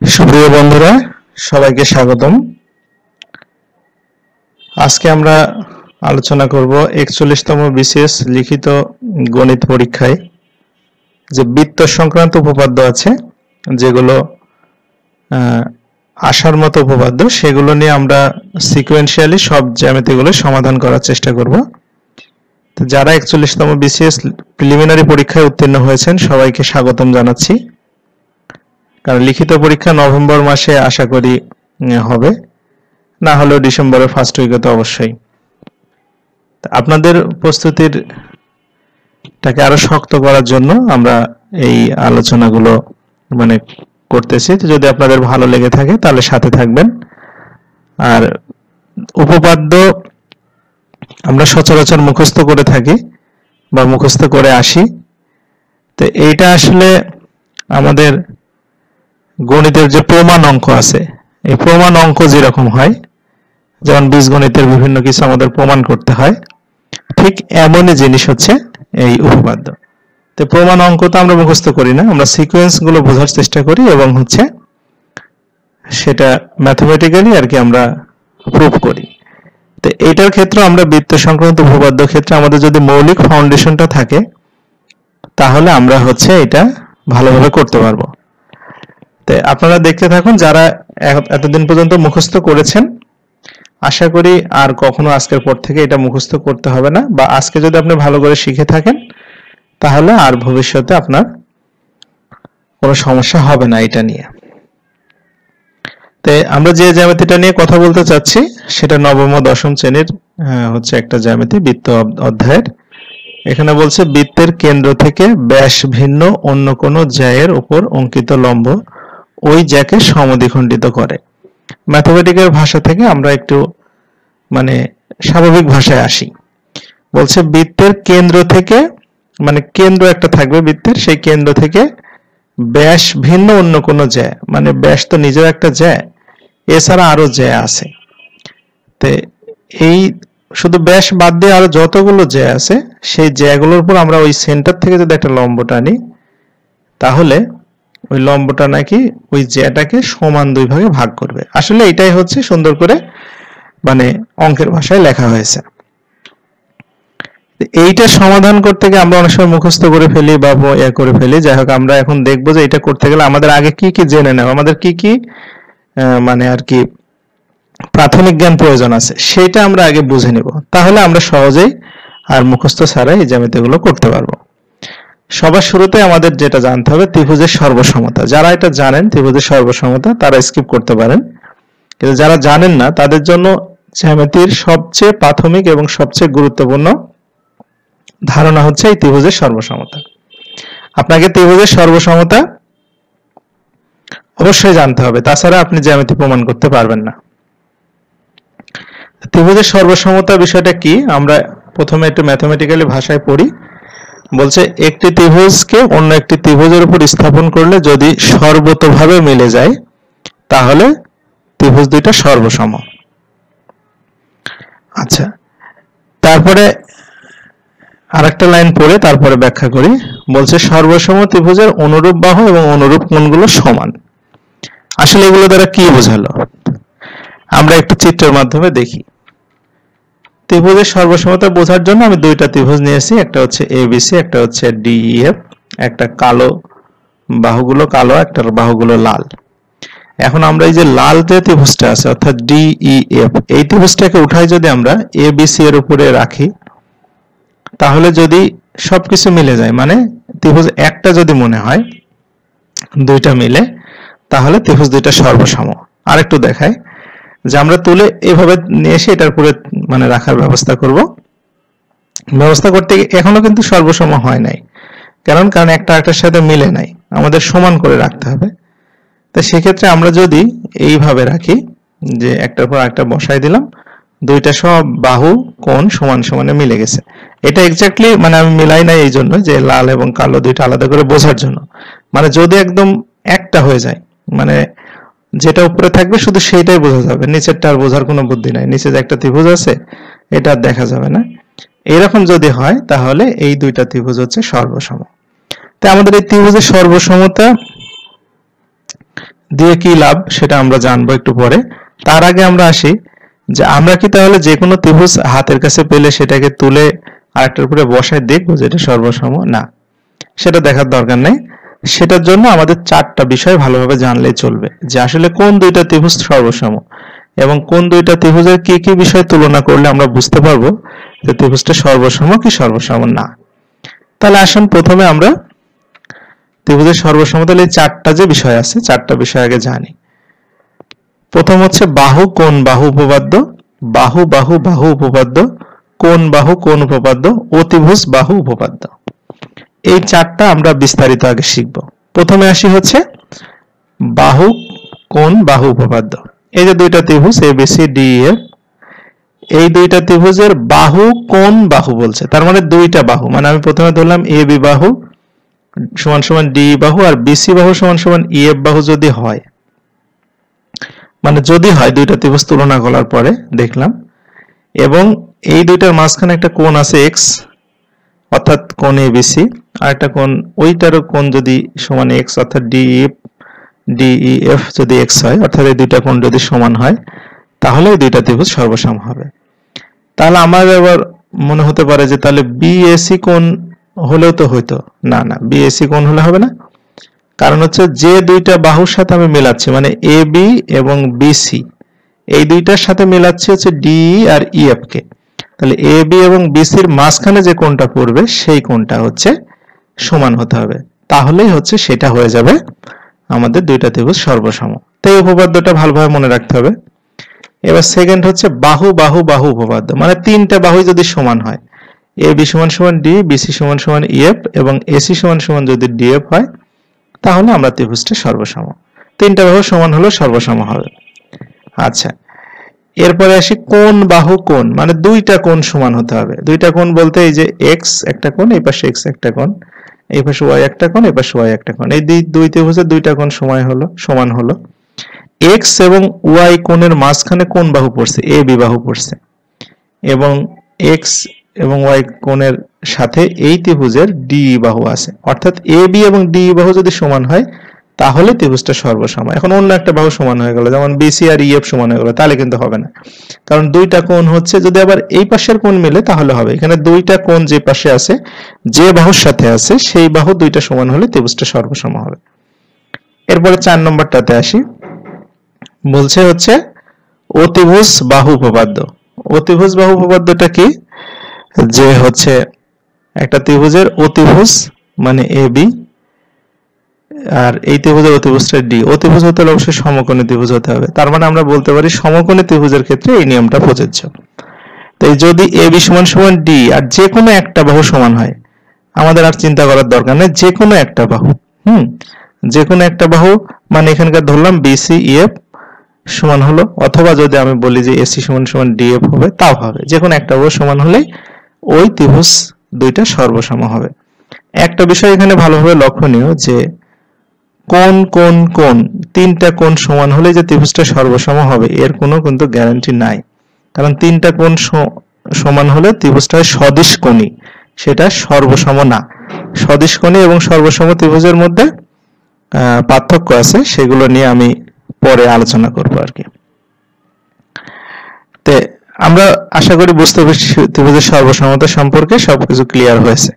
সুপ্রিয় বন্ধুরা, সবাইকে স্বাগতম। আজকে আমরা আলোচনা করব 41তম বিসিএস লিখিত গণিত পরীক্ষায় যে বৃত্ত সংক্রান্ত উপপাদ্য আছে, যেগুলো আসার মতো উপপাদ্য, সেগুলো নিয়ে আমরা সিকোয়েন্সিয়ালি সব জ্যামিতিগুলো সমাধান করার চেষ্টা করব। তো যারা 41তম বিসিএস প্রিলিমিনারি পরীক্ষায় উত্তীর্ণ হয়েছেন সবাইকে স্বাগতম জানাচ্ছি। কারণ লিখিত পরীক্ষা নভেম্বর মাসে আশা করি হবে, না হলেও ডিসেম্বরের ফার্স্ট উইকে তো অবশ্যই। আপনাদের প্রস্তুতিরটাকে আরো শক্ত করার জন্য আমরা এই আলোচনাগুলো করতেছি। তো যদি আপনাদের ভালো লেগে থাকে তাহলে সাথে থাকবেন। আর উপপাদ্য আমরা সচরাচর মুখস্থ করে থাকি বা মুখস্থ করে আসি। তো এইটা আসলে আমাদের গণিতের যে প্রমাণ অঙ্ক আছে, এই প্রমাণ অঙ্ক যেরকম হয়, যেমন বীজগণিতের বিভিন্ন কিছু আমাদের প্রমাণ করতে হয়, ঠিক এমনই জিনিস হচ্ছে এই উপপাদ্য। তো প্রমাণ অঙ্ক তো আমরা মুখস্থ করি না, আমরা সিকোয়েন্স গুলো বোঝার চেষ্টা করি এবং সেটা ম্যাথমেটিক্যালি আর কি আমরা প্রুভ করি। তো এইটার ক্ষেত্রে আমরা বৃত্ত সংক্রান্ত উপপাদ্য ক্ষেত্রে আমাদের যদি মৌলিক ফাউন্ডেশনটা থাকে তাহলে আমরা এটা ভালোভাবে করতে পারবো। আপনারা দেখতে থাকুন, যারা এতদিন পর্যন্ত মুখস্থ করেছেন আশা করি আর কখনো আজকের পর থেকে এটা মুখস্থ করতে হবে না, বা আজকে যদি আপনি ভালো করে শিখে থাকেন তাহলে আর ভবিষ্যতে আপনার কোনো সমস্যা হবে না এটা নিয়ে। তো আমরা যে জ্যামিতিটা নিয়ে কথা বলতে চাচ্ছি সেটা নবম ও দশম শ্রেণীর একটা জ্যামিতি, বৃত্ত অধ্যায়ের। এখানে বলছে বৃত্তের কেন্দ্র থেকে ব্যাস ভিন্ন অন্য কোনো জ্যায়ের উপর অঙ্কিত লম্ব ওই জ্যাকে সমদ্বিখণ্ডিত করে। ম্যাথমেটিক্যাল ভাষা থেকে আমরা একটু স্বাভাবিক ভাষায় আসি। বলছে বৃত্তের কেন্দ্র থেকে, কেন্দ্র একটা থাকবে বৃত্তের, সেই কেন্দ্র থেকে ব্যাস ভিন্ন অন্য কোনো জ্যা, ব্যাস তো নিজের একটা জ্যা, এছাড়া আরো জ্যা আছে। তো এই শুধু ব্যাস বাদ দিয়ে আরো যতগুলো জ্যা আছে সেই জ্যাগুলোর উপর আমরা ওই সেন্টার থেকে যদি একটা লম্ব টানি তাহলে ওই লম্বটা নাকি ওই জ্যাটাকে সমান দুই ভাগে ভাগ করবে। আসলে এটাই সুন্দর করে অঙ্কের ভাষায় লেখা হয়েছে। এইটা সমাধান করতে গিয়ে আমরা অনেক সময় মুখস্থ করে ফেলি বা করে ফেলি। যাই হোক, আমরা এখন দেখবো যে এটা করতে গেলে আমাদের আগে কি কি জেনে নেওয়া, আমাদের কি কি আর কি প্রাথমিক জ্ঞান প্রয়োজন আছে সেটা আমরা আগে বুঝে নিব, তাহলে আমরা সহজেই আর মুখস্থ ছাড়াই এই জ্যামিতিগুলো করতে পারবো। সবার শুরুতে আমাদের যেটা জানতে হবে ত্রিভুজের সর্বসমতা। যারা এটা জানেন ত্রিভুজের সর্বসমতা তারা স্কিপ করতে পারেন, কিন্তু যারা জানেন না তাদের জন্য জ্যামিতির সবচেয়ে প্রাথমিক এবং সবচেয়ে গুরুত্বপূর্ণ ধারণা এই ত্রিভুজের সর্বসমতা। আপনাকে ত্রিভুজের সর্বসমতা অবশ্যই জানতে হবে, তাছাড়া আপনি জ্যামিতি প্রমাণ করতে পারবেন না। ত্রিভুজের সর্বসমতা বিষয়টা কি আমরা প্রথমে একটু ম্যাথমেটিক্যালি ভাষায় পড়ি। বলছে একটি ত্রিভুজকে অন্য একটি ত্রিভুজের উপর স্থাপন করলে যদি সর্বতোভাবে মিলে যায় তাহলে ত্রিভুজ দুইটা সর্বসম। আচ্ছা, তারপরে আরেকটা লাইন পড়ে তারপরে ব্যাখ্যা করি। বলছে সর্বসম ত্রিভুজের অনুরূপ বাহু এবং অনুরূপ কোণগুলো সমান। আসলে এগুলো দ্বারা কি বোঝালো আমরা একটু চিত্রের মাধ্যমে দেখি। ত্রিভুজের সর্বসমতা বোঝার জন্য আমি দুইটা ত্রিভুজ নিয়েছি, একটা হচ্ছে এবিসি, একটা হচ্ছে ডিইএফ। একটা কালো, বাহুগুলো কালো, একটা বাহুগুলো লাল। এখন আমরা এই যে লাল যে ত্রিভুজটা আছে অর্থাৎ ডিইএফ, এই ত্রিভুজটাকে উঠাই যদি আমরা এবিসি এর উপরে রাখি তাহলে যদি সবকিছু মিলে যায়, ত্রিভুজ একটা যদি মনে হয় দুইটা মিলে, তাহলে ত্রিভুজ দুইটা সর্বসম। আরেকটু দেখাই যে আমরা তুলে এভাবে নিয়ে এসে এটার উপরে রাখার ব্যবস্থা করব। ব্যবস্থা করতে এখনো কিন্তু সর্বসম হয় নাই, কারণ একটা একটার সাথে মিলে নাই, আমাদের সমান করে রাখতে হবে। তো সেক্ষেত্রে আমরা যদি এইভাবে রাখি যে একটার পর একটা বসাই দিলাম, দুইটা সব বাহু কোণ সমান সমানে মিলে গেছে। এটা এক্স্যাক্টলি আমি মিলাই নাই এই জন্য যে লাল এবং কালো দুইটা আলাদা করে বোঝার জন্য। যদি একদম একটা হয়ে যায়, যেটা উপরে থাকবে শুধু সেইটাই বোঝা যাবে, নিচেরটা আর বোঝার কোনো বুদ্ধি নাই। নিচে যে একটা ত্রিভুজ আছে এটা আর দেখা যাবে না। এরকম যদি হয় তাহলে এই দুইটা ত্রিভুজ সর্বসম। তাই আমাদের এই ত্রিভুজের সর্বসমতা দিয়ে কি লাভ সেটা আমরা জানবো একটু পরে। তার আগে আমরা আসি যে আমরা কি তাহলে যে কোনো ত্রিভুজ হাতের কাছে পেলে সেটাকে তুলে আরেকটার উপরে বসায় দেখবো যে এটা সর্বসম? না, সেটা দেখার দরকার নেই। সেটার জন্য আমাদের চারটা বিষয় ভালোভাবে জানলেই চলবে, যে আসলে কোন দুইটা ত্রিভুজ সর্বসম এবং কোন দুইটা ত্রিভুজের কি কি বিষয় তুলনা করলে আমরা বুঝতে পারবো যে ত্রিভুজটা সর্বসম কি সর্বসম না। তাহলে আসুন প্রথমে আমরা ত্রিভুজের সর্বসমতার এই চারটা যে বিষয় আছে, চারটা বিষয় আগে জানি। প্রথম হচ্ছে বাহু কোণ বাহু উপপাদ্য, বাহু বাহু বাহু উপপাদ্য, কোণ বাহু কোণ উপপাদ্য, অতিভুজ বাহু উপপাদ্য। এই চারটা আমরা বিস্তারিত আগে শিখব। প্রথমে আসি হচ্ছে বাহু কোণ বাহু উপপাদ্য। এই যে দুইটা ত্রিভুজ এবিসি ডিএফ, এই দুইটা ত্রিভুজের বাহু কোণ বাহু বলছে, তার মানে দুইটা বাহু। মানে আমি প্রথমে ধরলাম এ বি বাহু সমান সমান ডি বাহু আর বিসি বাহু সমান সমান ইএফ বাহু যদি হয়, মানে যদি হয় দুইটা ত্রিভুজ তুলনা করার পরে দেখলাম, এবং এই দুইটার মাঝখানে একটা কোণ আছে এক্স অর্থাৎ কোণ এবিসি, আর একটা কোণ ওইটারও কোণ যদি সমান এক্স অর্থাৎ ডিইএফ যদি এক্স হয়, অর্থাৎ এই দুইটা কোণ যদি সমান হয় তাহলে এই দুইটা ত্রিভুজ সর্বসম হবে। তাহলে আমার এবার মনে হতে পারে যে তাহলে বিএসি কোণ হলেও তো হইতো, না না, বিএসি কোণ হলে হবে না। কারণ হচ্ছে যে দুইটা বাহুর সাথে আমি মেলাচ্ছি মানে এ বি এবং বিসি, এই দুইটার সাথে মেলাচ্ছি হচ্ছে ডিই আর ইএফ কে, তাহলে এ বি এবং বিসির মাঝখানে যে কোণটা পড়বে সেই কোণটা হচ্ছে সমান হতে হবে, তাহলেই হচ্ছে সেটা হয়ে যাবে আমাদের দুইটা ত্রিভুজ সর্বসম। তাই উপপাদ্যটা ভালোভাবে মনে রাখতে হবে। এবার সেকেন্ড হচ্ছে বাহু বাহু বাহু উপপাদ্য, মানে তিনটা বাহু যদি সমান হয়, এ বি সমান সমান ডি, বিসি সমান সমান ইএফ এবং এসি সমান সমান যদি ডিএফ হয়, তাহলে আমরা ত্রিভুজটা সর্বসম। তিনটা বাহু সমান হলে সর্বসম হবে। আচ্ছা, এরপরে আসি কোণ বাহু কোণ, মানে দুইটা কোণ সমান হতে হবে। দুইটা কোণ বলতে এই যে এক্স একটা কোণ, এই পাশে এক্স একটা কোণ, এই পাশে ওয়াই একটা কোণ, এই পাশে ওয়াই একটা কোণ, এই দুই ত্রিভুজের দুইটা কোণ সমান হলো। এক্স এবং ওয়াই কোণের মাঝখানে কোন বাহু পড়ছে? এ বি বাহু পড়ছে, এবং এক্স এবং ওয়াই কোণের সাথে এই ত্রিভুজের ডি বাহু আছে, অর্থাৎ এ বি এবং ডি বাহু যদি সমান হয় তাহলে ত্রিভুজটা সর্বসম। এখন অন্য একটা বাহু সমান হয়ে গেল, যেমন বিসি আর ইএফ সমান হয়ে গেল, তাহলে কিন্তু হবে না, কারণ দুইটা কোণ হচ্ছে, যদি আবার এই পাশের কোণ মিলে তাহলে হবে। এখানে দুইটা কোণ যে পাশে আছে, যে বাহুর সাথে আছে সেই বাহু দুইটা সমান হলে ত্রিভুজটা সর্বসম হবে। এরপরে 4 নম্বরটাতে আসি, বলছে হচ্ছে অতিভুজ বাহু উপপাদ্য। অতিভুজ বাহু উপপাদ্যটা কি? যে হচ্ছে একটা ত্রিভুজের অতিভুজ মানে এ বি, আর এই ত্রিভুজের অতিভুজটা ডি। অতিভুজ হতে হলে অবশ্যই সমকোণী ত্রিভুজ হতে হবে, তার মানে আমরা বলতে পারি সমকোণী ত্রিভুজের ক্ষেত্রে এই নিয়মটা প্রযোজ্য। তাই যদি এ বি সমান সমান ডি আর যে কোনো একটা বাহু সমান হয়, আমাদের আর চিন্তা করার দরকার নেই, যে কোনো একটা বাহু, যে কোনো একটা বাহু, মানে এখানকার ধরলাম বিসি ইএফ সমান হলো, অথবা যদি আমি বলি যে এসি সমান সমান ডিএফ হবে, তাও হবে। যে কোনো একটা বাহু সমান হলে ওই ত্রিভুজ দুইটা সর্বসম হবে। একটা বিষয় এখানে ভালোভাবে লক্ষণীয়, যে কোন কোন কোন তিনটা কোণ সমান হলে যে ত্রিভুজটা সর্বসম হবে এর কোনো কিন্তু গ্যারান্টি নাই, কারণ তিনটা কোণ সমান হলে ত্রিভুজটা সদিশকোণী, সেটা সর্বসম না। সদিশকোণী এবং সর্বসম ত্রিভুজের মধ্যে পার্থক্য আছে, সেগুলো নিয়ে আমি পরে আলোচনা করব আর কি। তে আমরা আশা করি বুঝতে পেরেছি ত্রিভুজের সর্বসমতা সম্পর্কে সবকিছু ক্লিয়ার হয়েছে।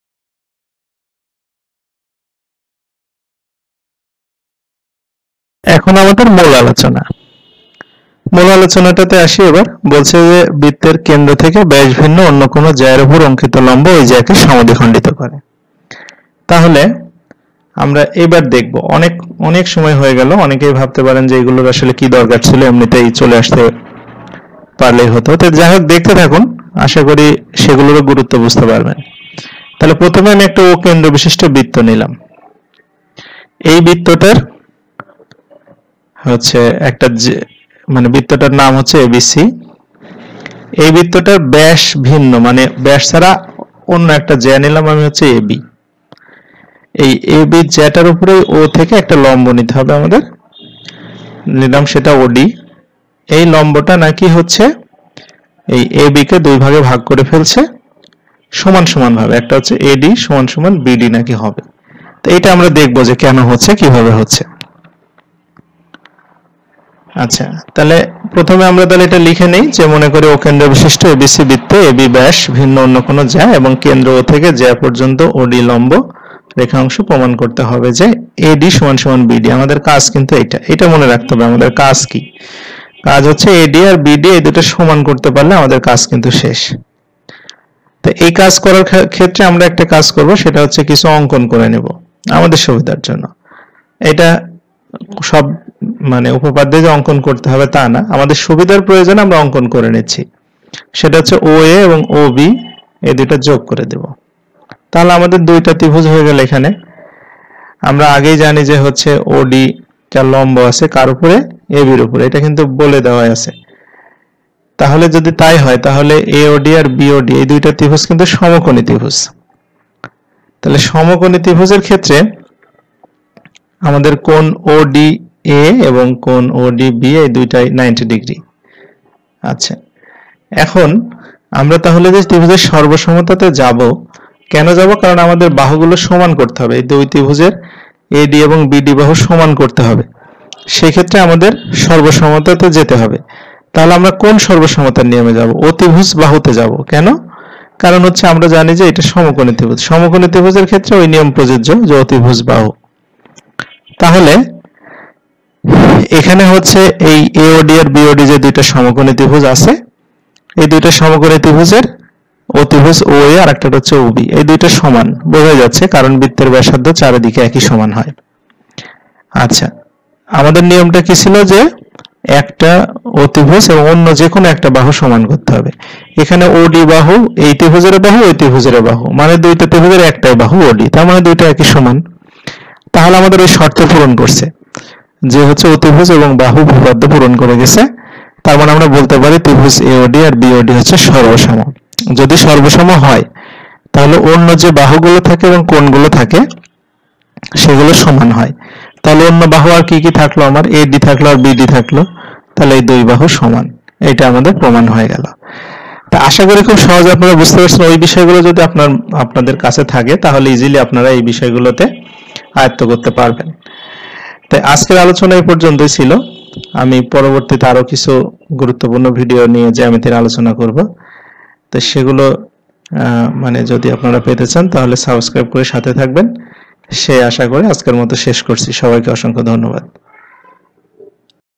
এখন আমাদের মূল আলোচনা। মূল আলোচনাটাতে আসি এবার। বলছে যে বৃত্তের কেন্দ্র থেকে ব্যাস ভিন্ন অন্য কোনো জ্যায়ের উপর অঙ্কিত লম্ব ওই জ্যাকে সমদ্বিখণ্ডিত করে। তাহলে আমরা এবার দেখব, অনেক অনেক সময় হয়ে গেল, অনেকেই ভাবতে পারেন যে এগুলোর আসলে কি দরকার ছিল, এমনিতেই চলে আসতে পারলেই হতো। তো যাই হোক, দেখতে থাকুন, আশা করি সেগুলোরও গুরুত্ব বুঝতে পারবেন। তাহলে প্রথমে আমি একটা ও কেন্দ্র বিশিষ্ট বৃত্ত নিলাম। এই বৃত্তটার হচ্ছে একটা মানে বৃত্তটার নাম হচ্ছে এবিসি। এই বৃত্তটার ব্যাস ভিন্ন, মানে ব্যাস ছাড়া অন্য একটা জ্যা নিলাম আমি হচ্ছে এবি। এই এবি জ্যাটার উপরে ও থেকে একটা লম্ব নিতে হবে আমাদের, নিলাম সেটা ওডি। এই লম্বটা নাকি হচ্ছে এই এবি কে দুই ভাগে ভাগ করে ফেলছে সমান সমান ভাবে, একটা হচ্ছে এডি সমান সমান বিডি নাকি হবে। তো এটা আমরা দেখবো যে কেন হচ্ছে, কিভাবে হচ্ছে। আচ্ছা, তাহলে প্রথমে আমরা তাহলে এটা লিখে নেই যে মনে করি ও কেন্দ্র বিশিষ্ট এবিসি বৃত্তে এবি ব্যাস ভিন্ন অন্য কোনো জ্যা এবং কেন্দ্র ও থেকে জ্যা পর্যন্ত ওডি লম্ব রেখাংশ প্রমাণ করতে হবে যে এডি সমান সমান বিডি। আমাদের কাজ কিন্তু এটা মনে রাখতে হবে। আমাদের কাজ কি? কাজ হচ্ছে এডি আর বিডি এই দুটো সমান করতে পারলে আমাদের কাজ কিন্তু শেষ। তো এই কাজ করার ক্ষেত্রে আমরা একটা কাজ করব, সেটা হচ্ছে কিছু অঙ্কন করে নেব আমাদের সুবিধার জন্য। এটা সব মানে উপপাদ্যে যে অঙ্কন করতে হবে তা না, আমাদের সুবিধার প্রয়োজনে আমরা অঙ্কন করে নিচ্ছি। সেটা হচ্ছে ও এ এবং ও বি এই দুইটা যোগ করে দেব। তাহলে আমাদের দুইটা ত্রিভুজ হয়ে গেল। এখানে আমরা আগেই জানি যে হচ্ছে ওডি যার লম্ব আছে কার উপরে? এ বির উপরে। এটা কিন্তু বলে দেওয়া আছে। তাহলে যদি তাই হয় তাহলে এওডি আর বিওডি এই দুইটা ত্রিভুজ কিন্তু সমকোণী ত্রিভুজ। তাহলে সমকোণী ত্রিভুজের ক্ষেত্রে আমাদের কোণ ওডি এ এবং কোণ ওডি বি এই দুইটাই 90 ডিগ্রি। আচ্ছা, এখন আমরা তাহলে যে ত্রিভুজের সর্বসমতাতে যাব, কেন যাব? কারণ আমাদের বাহুগুলো সমান করতে হবে। এই দুই ত্রিভুজের এডি এবং বিডি বাহু সমান করতে হবে। সেই ক্ষেত্রে আমাদের সর্বসমতাতে যেতে হবে। তাহলে আমরা কোন সর্বসমতার নিয়মে যাব? অতিভুজ বাহুতে যাব। কেন? কারণ হচ্ছে আমরা জানি যে এটা সমকোণী ত্রিভুজ। সমকোণী ত্রিভুজের ক্ষেত্রে ওই নিয়ম প্রযোজ্য যে অতিভুজ বাহু। তাহলে এখানে হচ্ছে এই এওডি আর বিওডি যে দুইটা সমকোণী ত্রিভুজ আছে, এই দুইটা সমকোণী ত্রিভুজের অতিভুজ ও এ আর একটা হচ্ছে ওবি, এই দুইটা সমান বোঝা যাচ্ছে কারণ বৃত্তের ব্যাসার্ধ চারিদিকে একই সমান হয়। আচ্ছা, আমাদের নিয়মটা কি ছিল? যে একটা অতিভুজ এবং অন্য যে কোনো একটা বাহু সমান করতে হবে। এখানে ওডি বাহু এই ত্রিভুজের বাহু এই ত্রিভুজের বাহু, মানে দুইটা ত্রিভুজের একটাই বাহু ওডি, তার মানে দুইটা একই সমান। তাহলে আমাদের ওই শর্ত পূরণ করছে যে হচ্ছে অতিভুজ এবং বাহু উপপাদ্য পূরণ করে গেছে। তার মানে আমরা বলতে পারি ত্রিভুজ এওডি আর বিওডি হচ্ছে সর্বসম। যদি সর্বসম হয় তাহলে অন্য যে বাহুগুলো থাকে এবং কোণগুলো থাকে সেগুলো সমান হয়। তাহলে অন্য বাহু আর কি কি থাকলো? আমার এডি থাকলো আর বিডি থাকলো, তাহলে এই দুই বাহু সমান। এটা আমাদের প্রমাণ হয়ে গেল। তা আশা করি খুব সহজে আপনারা বুঝতে পারছেন। ওই বিষয়গুলো যদি আপনাদের কাছে থাকে তাহলে ইজিলি আপনারা এই বিষয়গুলোতে আয়ত্ত করতে পারবেন। তাই আজকের আলোচনা এই পর্যন্তই ছিল। আমি পরবর্তীতে আরো কিছু গুরুত্বপূর্ণ ভিডিও নিয়ে জ্যামিতির আলোচনা করব। তো সেগুলো মানে যদি আপনারা পেতে চান তাহলে সাবস্ক্রাইব করে সাথে থাকবেন, সে আশা করে আজকের মতো শেষ করছি। সবাইকে অসংখ্য ধন্যবাদ।